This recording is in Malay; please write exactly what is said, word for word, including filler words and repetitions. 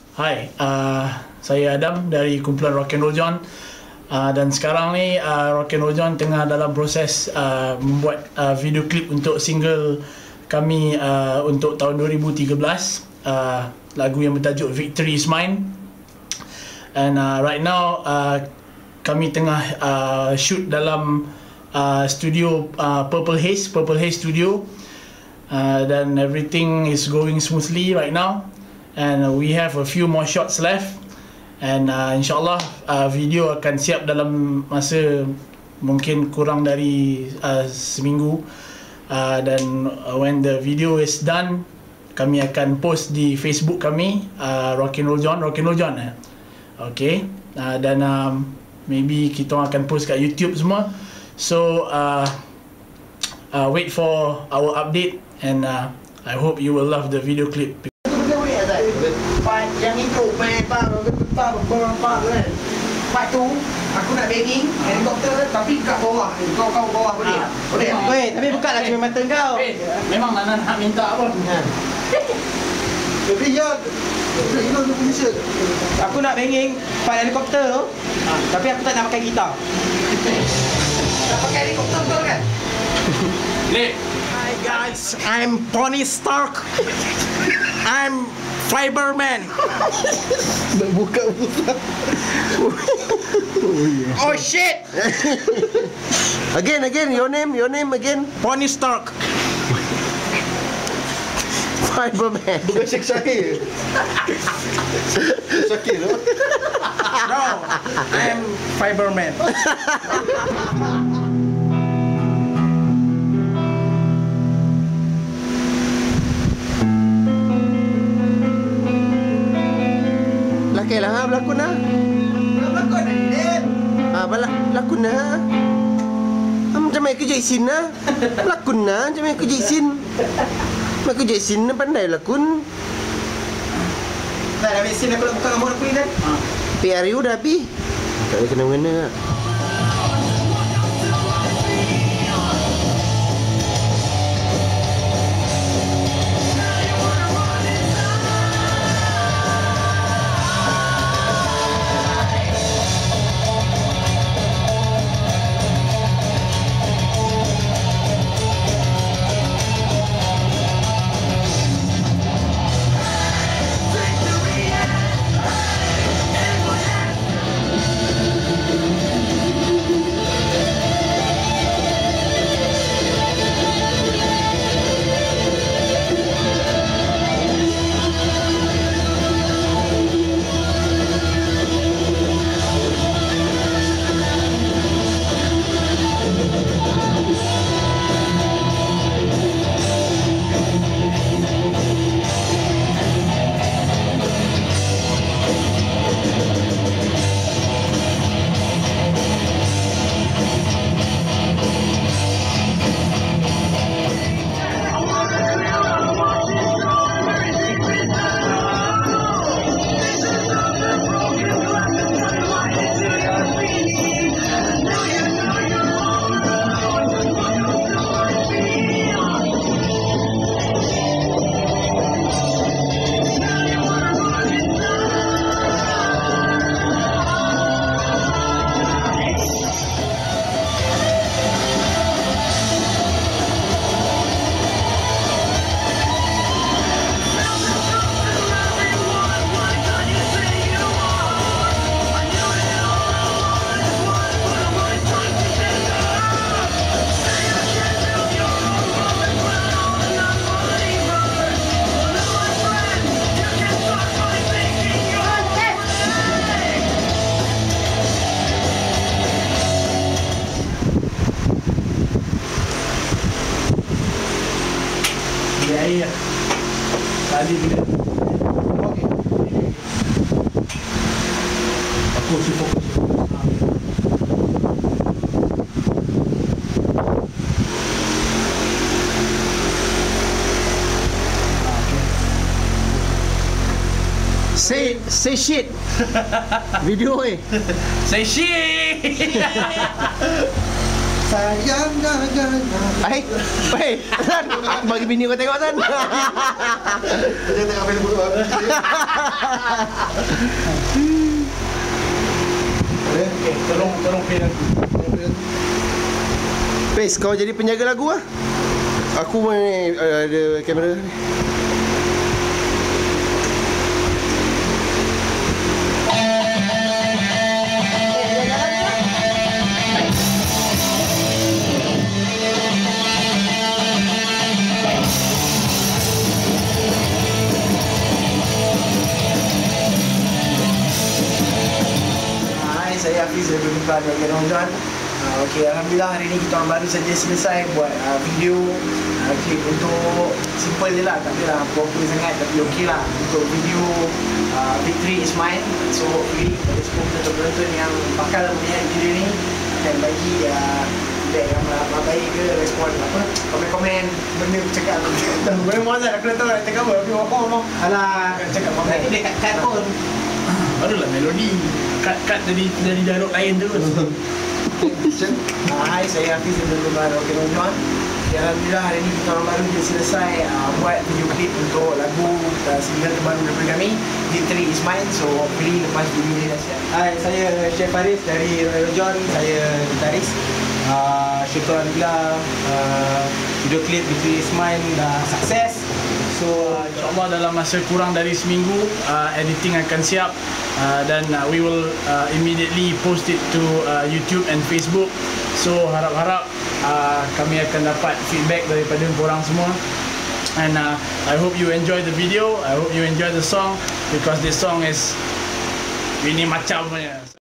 Hai, uh, saya Adam dari kumpulan Rock and Roll John. Uh, dan sekarang ni uh, Rock and Roll John tengah dalam proses uh, membuat uh, video klip untuk single kami uh, untuk tahun dua ribu tiga belas, uh, lagu yang bertajuk Victory Is Mine. And uh, right now uh, kami tengah uh, shoot dalam uh, studio uh, Purple Haze, Purple Haze Studio, uh, dan everything is going smoothly right now. And uh, we have a few more shots left. And uh, insyaAllah uh, video akan siap dalam masa mungkin kurang dari uh, seminggu. uh, Dan uh, when the video is done, kami akan post di Facebook kami, uh, Rock and Roll John, Rock and Roll John eh? Okay, uh, dan um, maybe kita akan post kat YouTube semua. So uh, uh, wait for our update. And uh, I hope you will love the video clip. Part yang intro main bang betah berapa kan. Part tu aku nak begging helikopter tapi kat bawah ni. Kau kau bawah boleh. Boleh. Weh, tapi bukalah cermin mata kau. Memang Nana nak minta apa? Jadi ya. Jadi lu punya. Aku nak banging part helikopter tu. Tapi aku tak nak pakai gitar. Nak pakai helikopter betul kan? Lek. Hi guys, I'm Tony Stark. I'm Fiberman. Nak buka-buka. Oh shit. Again, again, your name, your name again. Tony Stark. Fiberman. Bukan Sheikh Syakir. Syakir tu. No, I'm Fiberman. Okey lah, ha, berlakon lah. Berlakon lah ni, Dad. Ha, berlakon lah. Ha, macam main kerja isin lah. Berlakon lah, macam main kerja isin. Main kerja isin, pandai lakon. Tak, dah mesin aku nak buka gambar aku ni, Dad. P R U dah habis. Tak ada kena-mengena lah. Air tadi bila okey aku si fokus Say say shit. Video eh. say shit. Sayang jangan. Hai, hai, Tan, aku bagi bini kau tengok Tan. Dia tengok film dulu. Okay, tolong tolong play lagu. Pes, kau jadi penjaga lagu ah. Aku ni uh, ada kamera ni. Hai, saya Hafiz dari Bukan Roken Ojon. Uh, Okey, Alhamdulillah hari ni kita orang baru saja selesai buat uh, video uh, klip untuk simple je lah, tak adalah apa-apa sangat, tapi okey lah untuk video uh, Victory is Mine. So hopefully pada semua penonton-penonton yang bakal melihat video ni akan bagi uh, feedback yang uh, baik ke, respon apa, komen-komen benda aku cakap tu. Boleh muazat aku dah tahu nak cakap apa, tapi apa ngomong alah cakap komen tu dia kat-kat pun. Barulah melodi. Kat-kat jadi jadi dialog lain terus. Uh, hai, saya Hafiz dari Bukan Roken Ojon. Alhamdulillah hari ni kita orang baru je selesai uh, buat video klip untuk lagu uh, single terbaru daripada kami, Victory is Mine. So hopefully lepas video ni dah siap. Hai, saya Chef Faris dari Roken Ojon. Saya gitaris. Uh, syukur Alhamdulillah uh, video klip Victory is Mine dah sukses. So uh, insyaAllah dalam masa kurang dari seminggu uh, editing akan siap uh, dan uh, we will uh, immediately post it to uh, YouTube and Facebook. So harap-harap uh, kami akan dapat feedback daripada korang semua. And uh, I hope you enjoy the video. I hope you enjoy the song because this song is ini macam punya.